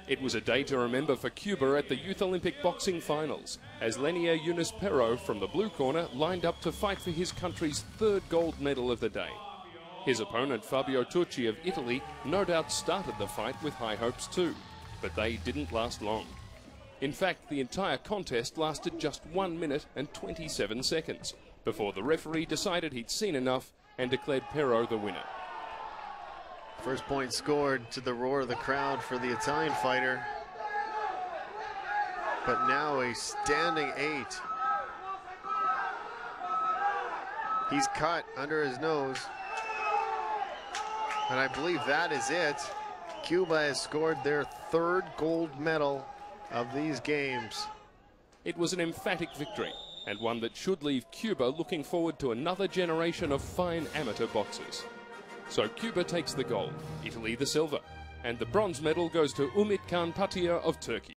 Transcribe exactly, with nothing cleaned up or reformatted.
It was a day to remember for Cuba at the Youth Olympic boxing finals, as Lenier Yunis Pero from the blue corner lined up to fight for his country's third gold medal of the day. His opponent Fabio Turchi of Italy no doubt started the fight with high hopes too, but they didn't last long. In fact, the entire contest lasted just one minute and twenty-seven seconds, before the referee decided he'd seen enough and declared Pero the winner. First point scored to the roar of the crowd for the Italian fighter. But now a standing eight. He's cut under his nose. And I believe that is it. Cuba has scored their third gold medal of these games. It was an emphatic victory, and one that should leave Cuba looking forward to another generation of fine amateur boxers. So Cuba takes the gold, Italy the silver, and the bronze medal goes to Umit Khan Patia of Turkey.